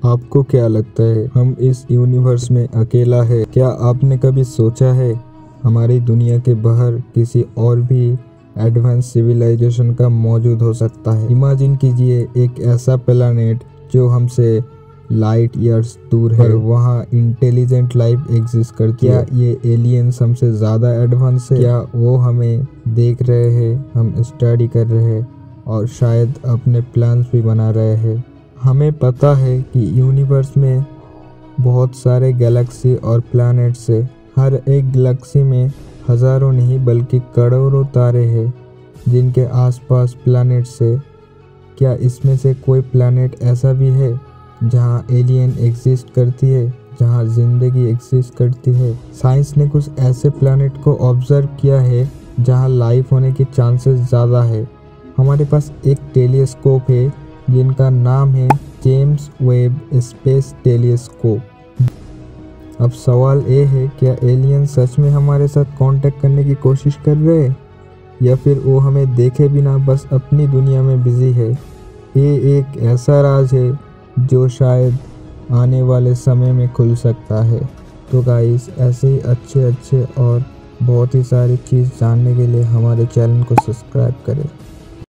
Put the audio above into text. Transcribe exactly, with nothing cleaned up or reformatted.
आपको क्या लगता है हम इस यूनिवर्स में अकेला है? क्या आपने कभी सोचा है हमारी दुनिया के बाहर किसी और भी एडवांस सिविलाइजेशन का मौजूद हो सकता है? इमेजिन कीजिए एक ऐसा प्लैनेट जो हमसे लाइट ईयर्स दूर है, वहाँ इंटेलिजेंट लाइफ एग्जिस्ट करती है। क्या ये एलियंस हमसे ज़्यादा एडवांस है? क्या वो हमें देख रहे हैं, हम स्टडी कर रहे हैं और शायद अपने प्लान्स भी बना रहे हैं? हमें पता है कि यूनिवर्स में बहुत सारे गैलेक्सी और प्लैनेट्स है। हर एक गैलेक्सी में हज़ारों नहीं बल्कि करोड़ों तारे हैं जिनके आसपास प्लैनेट्स है। क्या इसमें से कोई प्लैनेट ऐसा भी है जहां एलियन एग्जिस्ट करती है, जहां ज़िंदगी एग्जिस्ट करती है? साइंस ने कुछ ऐसे प्लैनेट को ऑब्जर्व किया है जहां लाइफ होने की चांसेस ज़्यादा है। हमारे पास एक टेलीस्कोप है जिनका नाम है जेम्स वेब स्पेस टेलीस्कोप। अब सवाल ये है, क्या एलियन सच में हमारे साथ कांटेक्ट करने की कोशिश कर रहे हैं या फिर वो हमें देखे बिना बस अपनी दुनिया में बिजी है? ये एक ऐसा राज है जो शायद आने वाले समय में खुल सकता है। तो गाइस, ऐसे ही अच्छे अच्छे और बहुत ही सारी चीज़ जानने के लिए हमारे चैनल को सब्सक्राइब करें।